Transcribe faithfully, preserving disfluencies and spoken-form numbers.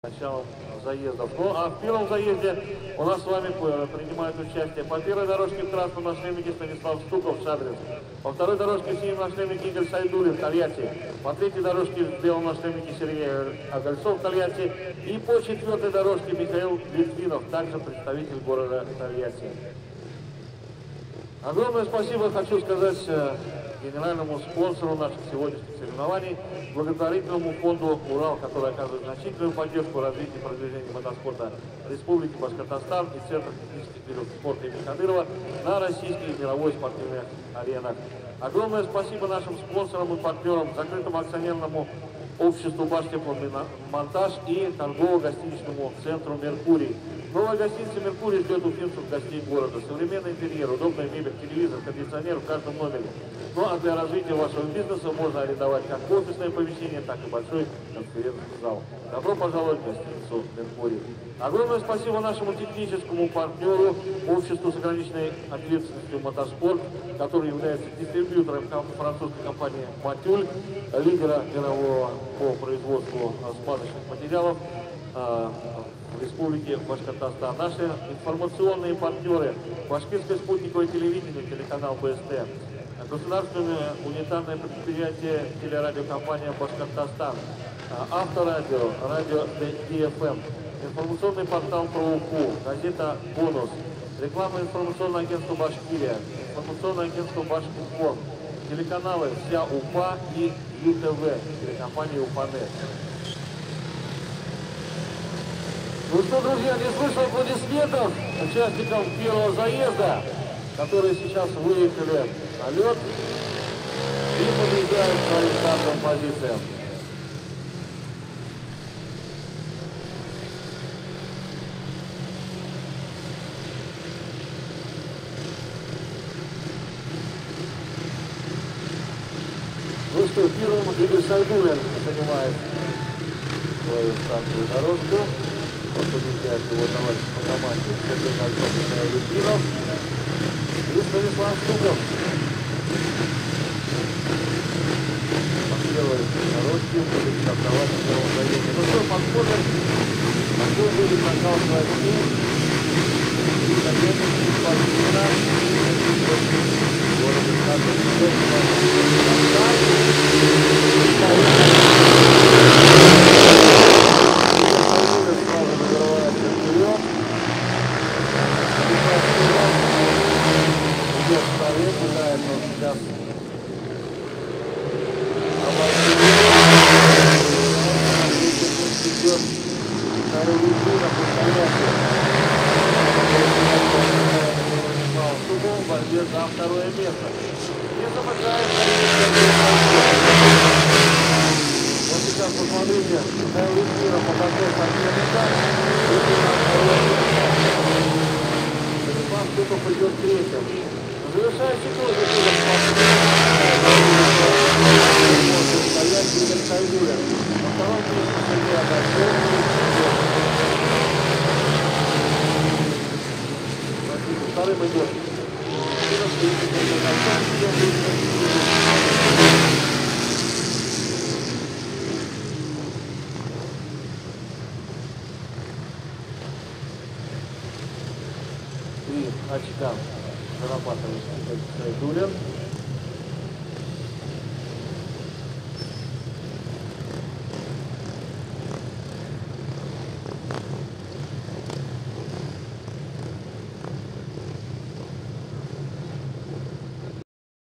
Началом заездов. Ну а в первом заезде у нас с вами принимают участие по первой дорожке в красном нашлемнике Станислав Стуков, Шадринск. По второй дорожке в синем нашлемнике Игорь Сайдулин, Тольятти. По третьей дорожке в белом нашлемнике Сергей Огольцов, Тольятти. И по четвертой дорожке Михаил Литвинов, также представитель города Тольятти. Огромное спасибо хочу сказать генеральному спонсору наших сегодняшних соревнований, благотворительному фонду «Урал», который оказывает значительную поддержку развития и продвижения мотоспорта Республики Башкортостан и Центра технических видов спорта имени Кадырова на российских и мировой спортивных аренах. Огромное спасибо нашим спонсорам и партнерам, закрытому акционерному обществу «Баштепломонтаж» и торгово-гостиничному центру «Меркурий». Новая гостиница «Меркурий» ждет уфимских гостей города. Современный интерьер, удобная мебель, телевизор, кондиционер в каждом номере. Ну а для развития вашего бизнеса можно арендовать как офисное помещение, так и большой конференц-ный зал. Добро пожаловать в гостиницу «Меркурий». Огромное спасибо нашему техническому партнеру, обществу с ограниченной ответственностью «Мотоспорт», который является дистрибьютором французской компании «Матюль», лидера мирового по производству смазочных материалов в Республике Башкортостан. Наши информационные партнеры: Башкирское спутниковое телевидение, телеканал Бэ Эс Тэ, государственное унитарное предприятие телерадиокомпания «Башкортостан», Авторадио, радио Ди Эф Эм, информационный портал про УФУ, газета «Бонус», рекламное информационное агентство «Башкирия», информационное агентство «Башкирспорт», телеканалы «Вся Уфа» и Ю Тэ Вэ, телекомпания «Уфанет». Ну что, друзья, не слышу аплодисментов участникам первого заезда, которые сейчас выехали на лед и побеждают своим стартовым позициям. Ну что, первым Игорь Сайдулин занимает свою стартовую дорожку. Побеждает его товарищ по команде Сергей Огольцов, Михаил Литвинов и Станислав Стуков. По первой дорожке будет стартовать в первом заезде. Ну что, посмотрим, а кто будет накал властей и соперники спортсмена города в борьбе за второе место. Не замыкает. Вот сейчас посмотрите, Михаил Литвинов подошел к соперника. Станислав Стуков идет третьим. Завершающий круг стоять Игорь Сайдулин. На втором месте Сергей Огольцов. Вторым идет. И очка зарабатывает Сайдулин.